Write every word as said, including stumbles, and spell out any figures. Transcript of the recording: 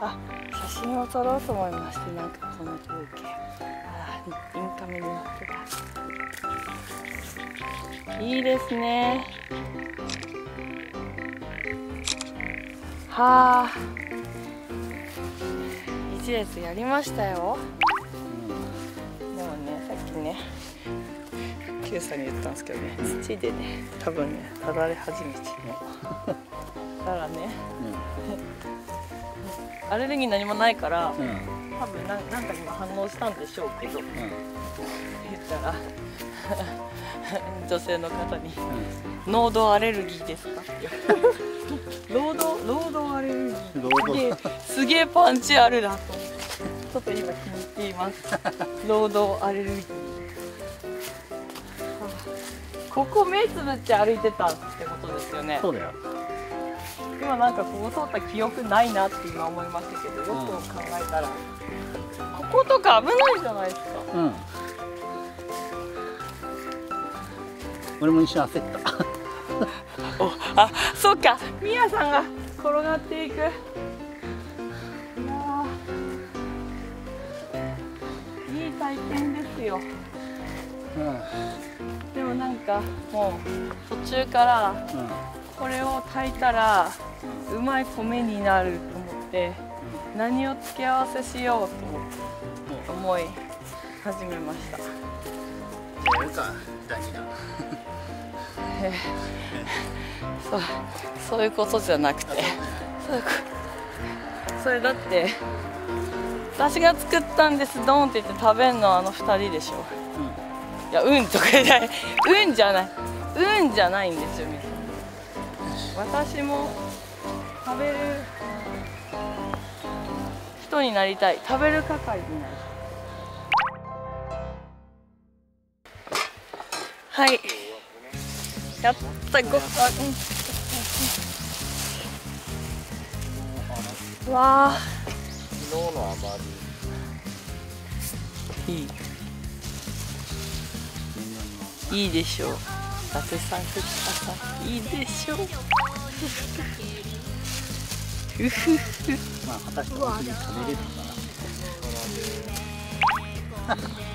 あ、写真を撮ろうと思いまして、なんかこの風景、あ、インカメになってた。いいですね。はあ、一列やりましたよ。でもね、さっきね、Qさんに言ったんですけどね、土でね、多分ね、ただれ始めちゃう。だからね、うん、アレルギー何もないから、うん、多分ななんか今反応したんでしょうけど、うん、言ったら女性の方に、うん、濃度アレルギーですかって濃度濃度アレルギーすげえパンチあるなとちょっと今気に入っています濃度アレルギー。ここ目つぶって歩いてたってことですよね。 そうだよ。 今なんかここ通った記憶ないなって今思いましたけど、よく考えたら、うん、こことか危ないじゃないですか。うん。 俺も一瞬焦ったお、あ、そうか、ミヤさんが転がっていく。いやー、いい体験ですよ。うん、でもなんかもう途中から、うん、これを炊いたらうまい米になると思って、うん、何を付け合わせしようと思って、うん、思い始めました。 やるか、ダニだ。 そう、そういうことじゃなくて、そういうこと、それだって私が作ったんですドンって言って食べるのはあのふたりでしょ。うん、いや、うんとかじゃない、うんじゃない、うんじゃないんですよ。私も食べる人になりたい、食べる係になりたい。はい、やったご飯。うん、わあ、 昨日のあまりいいいいでしょう。伊達さん、藤田さん、いいでしょう。ふふふ。 まあ果たして本当に食べれるのかな。